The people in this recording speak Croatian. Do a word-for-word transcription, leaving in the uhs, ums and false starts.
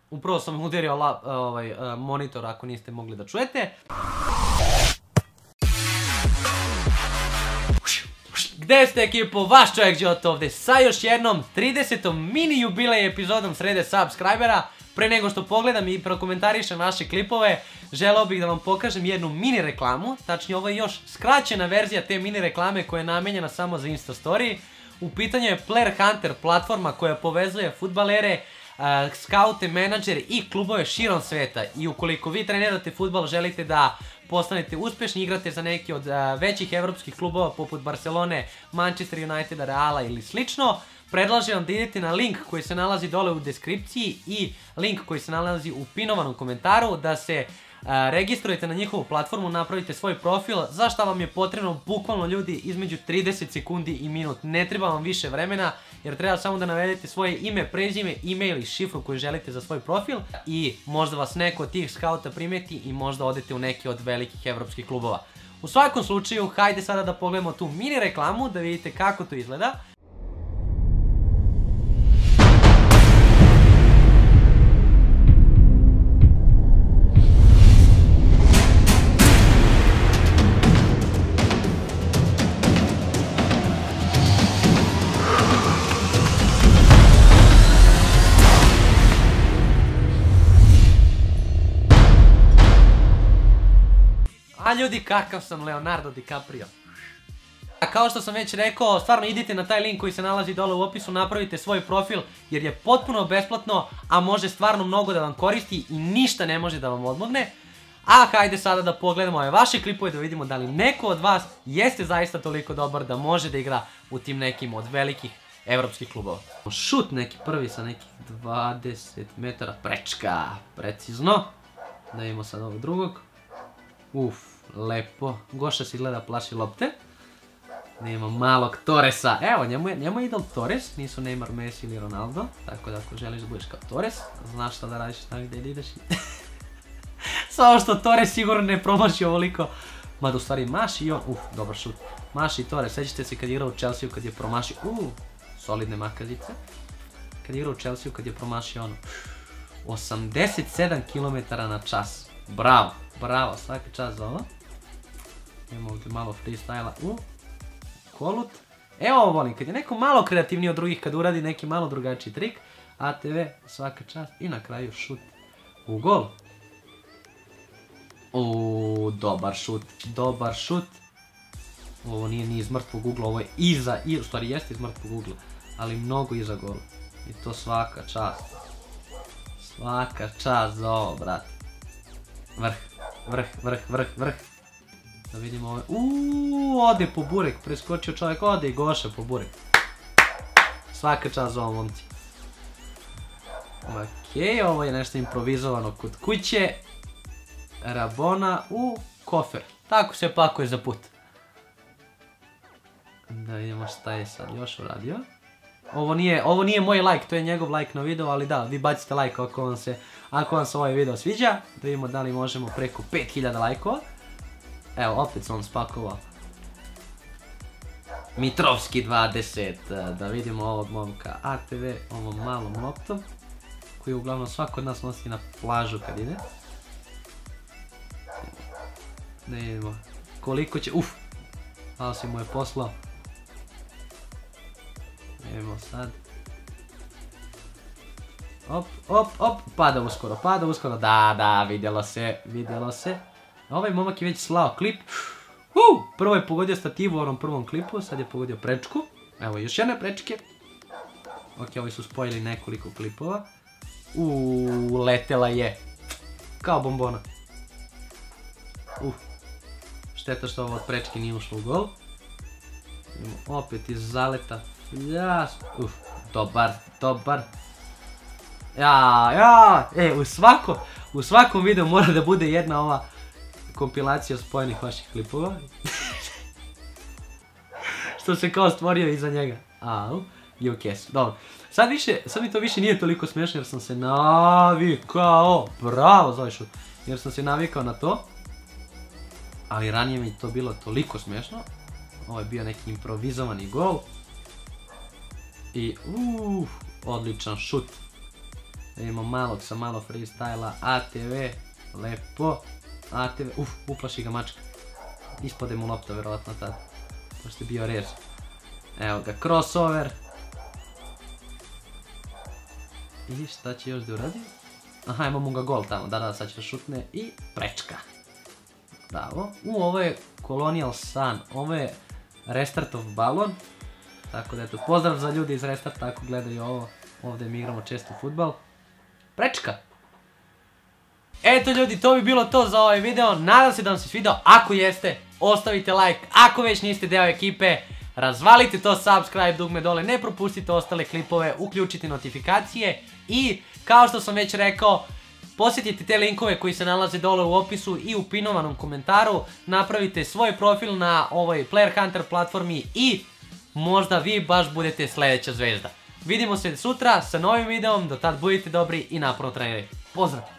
Upravo sam udario ovaj, monitor ako niste mogli da čujete. Gde ste ekipo, vaš čovjek Đota ovdje sa još jednom tridesetom mini jubilej epizodom srede subscribera. Pre nego što pogledam i prokomentarišem naše klipove, želeo bih da vam pokažem jednu mini reklamu. Tačnije, ovo je još skraćena verzija te mini reklame koja je namenjena samo za Insta Story. U pitanju je Player Hunter platforma koja povezuje fudbalere, skaute, menadžere i klubove širom sveta. I ukoliko vi trenirate fudbal, želite da postanete uspješni, igrate za neki od većih evropskih klubova poput Barcelone, Manchester Uniteda, Reala ili slično, predlažem vam da idete na link koji se nalazi dole u deskripciji i link koji se nalazi u pinovanom komentaru, da se registrujete na njihovu platformu, napravite svoj profil, za šta vam je potrebno bukvalno ljudi između trideset sekundi i minut. Ne treba vam više vremena jer treba samo da navedete svoje ime, prezime, e-mail i šifru koju želite za svoj profil i možda vas neko od tih skauta primeti i možda odete u neki od velikih evropskih klubova. U svakom slučaju, hajde sada da pogledamo tu mini reklamu da vidite kako to izgleda. A ljudi, kakav sam Leonardo DiCaprio. A kao što sam već rekao, stvarno idite na taj link koji se nalazi dole u opisu, napravite svoj profil jer je potpuno besplatno, a može stvarno mnogo da vam koristi i ništa ne može da vam odmogne. A hajde sada da pogledamo ove vaše klipove da vidimo da li neko od vas jeste zaista toliko dobar da može da igra u tim nekim od velikih evropskih klubova. Šut neki prvi sa nekih dvadeset metara, prečka, precizno. Da vidimo sad ovog drugog. Uf, lepo. Goša si gleda plaši lopte. Nema malog Torresa. Evo, njemu je idol Torres. Nisu Neymar, Messi ili Ronaldo. Tako da ako želiš da budeš kao Torres, znaš šta da radiš tamo gdje ideš. Samo što Torres sigurno ne promaši ovoliko. Mada u stvari maši i on. Uf, dobar šut. Maši i Torres. Sjećate se kad je igrao u Chelsea kad je promašio. Uf, solidne makazice. Kad je igrao u Chelsea kad je promašio ono. osamdeset sedam kilometara na čas. Bravo. Bravo, svaki čas za ovo. Imamo ovdje malo freestyla. U, kolut. Evo ovo volim, kad je neko malo kreativniji od drugih, kad uradi neki malo drugačiji trik. A te ve, svaka čast. I na kraju šut u gol. Uuu, dobar šut, dobar šut. Ovo nije ni iz mrtvog ugla, ovo je iza, u stvari jeste iz mrtvog ugla, ali mnogo iza gola. I to svaka čast. Svaka čast za ovo, brate. Vrh, vrh, vrh, vrh, vrh. Da vidimo ove. Uuuu, ode po burek, preskočio čovjek, ode i Goša po burek. Svaka čast za ovo, momci. Okej, ovo je nešto improvizovano kod kuće. Rabona u kofer. Tako se pakuje za put. Da vidimo šta je sad još uradio. Ovo nije, ovo nije moj like, to je njegov like na video, ali da, vi bacite like ako vam se, ako vam se ovaj video sviđa. Da vidimo da li možemo preko pet hiljada lajkova. Evo, opet sam spakovao. Mitrovski dvadeset, da vidimo ovog momka A T V, ovom malom loptom, koji uglavnom svako od nas nosi na plažu kad ide. Da vidimo koliko će, uf, malo si mu je poslao. Evo sad. Op, op, op, pada uskoro, pada uskoro, da, da, vidjelo se, vidjelo se. Ovaj momak je već slao klip. Uh, prvo je pogodio stativu u onom prvom klipu, sad je pogodio prečku. Evo još jedne prečke. Ok, ovi su spojili nekoliko klipova. Uuu, letela je. Kao bombona. Uh, šteta što ovo od prečke nije ušlo u gol. Opet iz zaleta. Jas, uf, dobar, dobar. Ja, ja, e, u svako, u svakom videu mora da bude jedna ova kompilacija spojenih vaših klipova. Što se kao stvorio iza njega. Au, i ok, dobro. Sad više, sad mi to više nije toliko smiješno jer sam se navikao, bravo za ovaj šut, jer sam se navikao na to. Ali ranije mi to bilo toliko smiješno. Ovo je bio neki improvizovani gol. I uuu, odličan šut. Da imamo malog sa malo freestyla, A T V, lepo, A T V, uf, uplaši ga mačka. Ispade mu lopta verovatno tad, pošto je bio rez. Evo ga, crossover. I šta će još da uradi? Aha, imamo ga gol tamo, da da, sad će da šutne i prečka. Bravo. U, ovo je Colonial Sun, ovo je Restartov balon. Tako da eto, pozdrav za ljudi iz Restarta ako gledaju ovo. Ovdje mi igramo često fudbal. Prečka! Eto ljudi, to bi bilo to za ovaj video. Nadam se da vam se svidao. Ako jeste, ostavite like. Ako već niste deo ekipe, razvalite to subscribe dugme dole. Ne propustite ostale klipove, uključite notifikacije. I kao što sam već rekao, posjetite te linkove koji se nalaze dole u opisu i u pinovanom komentaru. Napravite svoj profil na ovoj Player Hunter platformi i možda vi baš budete sljedeća zvezda. Vidimo se sutra sa novim videom, do tad budite dobri i naporno trenirajte. Pozdrav!